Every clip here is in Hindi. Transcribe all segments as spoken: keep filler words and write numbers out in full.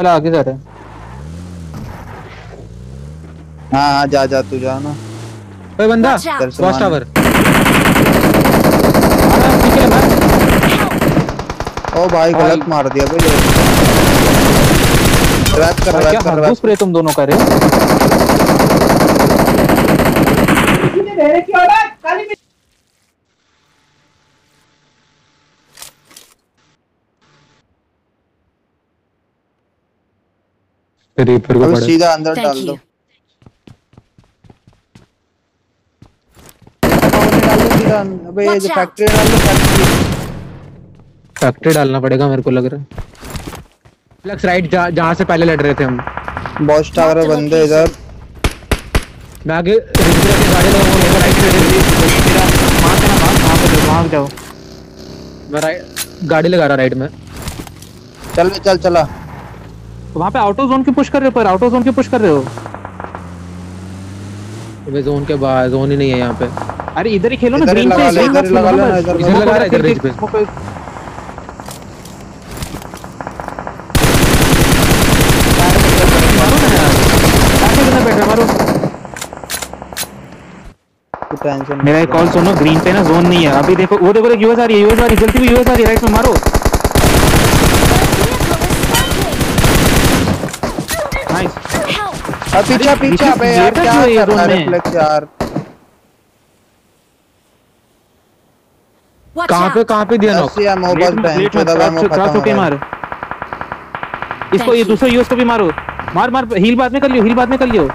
वाला आगे जा रहा है। हाँ हाँ जा जा तू जा ना। कोई बंदा Watch out! Watch tower. ओ भाई गलत मार दिया भाई। रैप कर रैप कर रैप स्प्रे तुम दोनों करे। रीपर को अभी पड़े। सीधा अंदर Thank डाल दो। you. सीधा अबे ये जो Watch out! फैक्ट्री डाल दो फैक्ट्री। फैक्ट्री डालना पड़ेगा मेरे को लग रहा है। फ्लक्स राइट जहाँ से पहले लड़ रहे थे हम। बॉस टावर में बंदे इधर। मैं आगे रिजर्व की गाड़ी लगाऊंगा मेरे राइट पे मेरा वहां से ना वहां वहां पे वहां जाओ। मैं राइट गाड़ी लगा रहा राइट में। चल चल चला। वहां पे आउटो जोन की पुश कर रहे हो पर आउटो जोन की पुश कर रहे हो। वे जोन के बाहर जोन ही नहीं है यहाँ पे। अरे इधर ही खेलो ना ग्रीन पे। इधर लगा लो ना इधर इधर लगा रहा है इधर रिज पे। मारो ना यार। आगे कितना बैठ रहा मारो। टेंशन मेरा एक कॉल सुनो ग्रीन पे ना जोन नहीं है अभी। देखो वो देखो यूएस आ रही है यूएस आ रही है जल्दी भी यूएस आ रही है राइट में मारो। नाइस। अब पीछे पीछे अबे यार क्या कर रहा है रिफ्लेक्स यार। Watch कहां पे out! कहां पे दिया नॉक। या मोबाइल बैंड पे दबा मैं खत्म हो मार इसको। ये दूसरा यूएस को भी मारो। मार मार हील बाद में कर लियो हील बाद में कर लियो।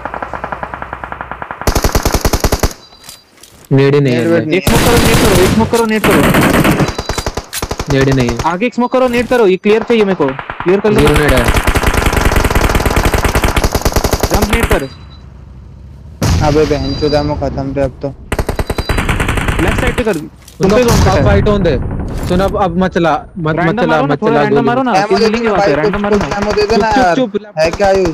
नेड़ी नहीं है। एक स्मोक करो नेट करो एक स्मोक करो नेट करो। नेड़ी नहीं है। आगे एक स्मोक करो नेट करो। ये क्लियर चाहिए मेरे को। क्लियर कर लो। जीरो नेट है। जंप नेट कर। अबे बहन चोदा में खत्म थे अब तो। लेफ्ट साइड पे कर। तुम पे जोन का फाइट ऑन दे। सुन अब अब मत चला मत मत चला मत चला गोली मारो ना। मिलेंगे वहां पे रैंडम मारो ना। एमो दे देना यार। है क्या यूज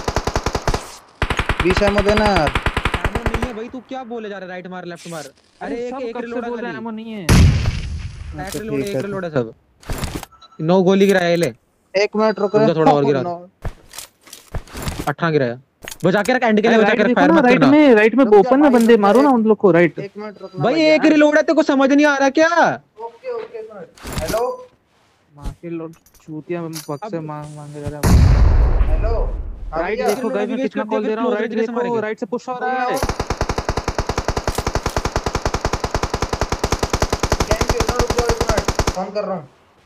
बीस एमो देना यार। एमो नहीं है भाई तू क्या बोले जा रहा है। राइट मार लेफ्ट मार। अरे एक एक रिलोड बोल रहा है एमो नहीं है। एक रिलोड एक रिलोड है सब। नौ गोली गिराया ले। एक मिनट रुको थोड़ा और गिरा। अठारह गिराया। बचा के रख एंड के लिए बचा के रख। फायर मत राइट करना। में राइट में ओपन में बंदे मारो ना उन लोग को। राइट एक मिनट रुकना भाई एक रिलोड है तेरे को समझ नहीं आ रहा क्या। ओके ओके एक मिनट। हेलो मां के लोग चूतिया पक से मांग मांगे जा रहा है। हेलो राइट देखो गाइस मैं कितना कॉल दे रहा हूं। राइट देखो राइट से पुश हो रहा है। थैंक यू रुक जाओ एक मिनट फोन कर रहा हूं।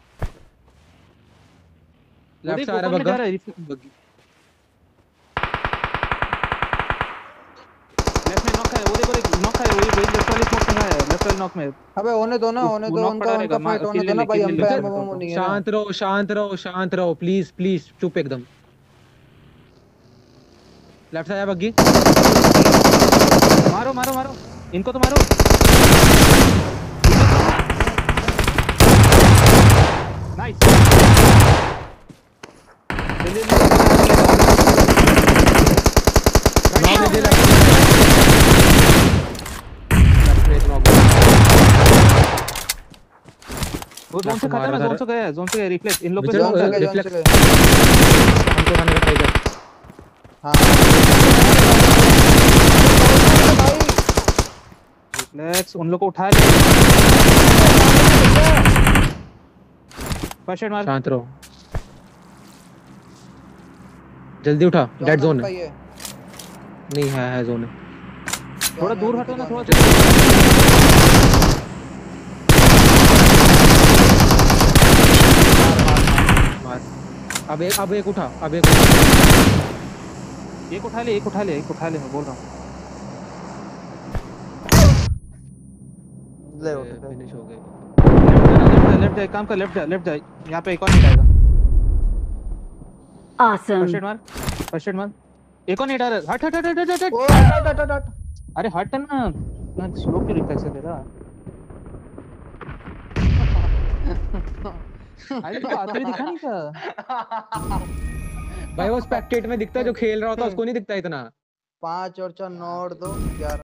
लेफ्ट से आ रहा बग्गा। अबे होने दो ना होने दो उनका उनका फाइट होने दो ना भाई। हम पे एमओ नहीं है। शांत रहो शांत रहो शांत रहो प्लीज प्लीज चुप एकदम। लेफ्ट से आया बग्गी। मारो मारो मारो इनको तो मारो। नाइस। वो जोन से खत्म है। जोन से गया जोन से गया रिफ्लेक्स इन लोग पे जोन से गया रिफ्लेक्स। हमको खाने का ट्राई कर। हां रिफ्लेक्स उन लोग को उठा ले। फर्स्ट हेड मार। शांत रहो जल्दी उठा। डेड जोन है। नहीं है है जोन है। थोड़ा दूर हटो ना थोड़ा। अब एक अब एक उठा अब एक एक उठा ले एक उठा ले एक उठा ले मैं बोल रहा हूँ। ले उठ फिनिश हो गए। लेफ्ट लेफ्ट जाए काम कर। लेफ्ट जाए लेफ्ट जाए यहाँ पे एक और नहीं आएगा। Awesome. फर्स्ट हेड मार फर्स्ट हेड मार। एक और नहीं आ रहा। हट हट हट हट हट हट। हट हट हट। अरे हट ना मैं स्लो क्यों रिफ्लेक्स है तेरा। अरे तो आते हुए दिखा नहीं था भाई वो स्पेक्टेट में दिखता है जो खेल रहा होता है उसको नहीं दिखता इतना। पाँच और चार नौ और दो ग्यारह।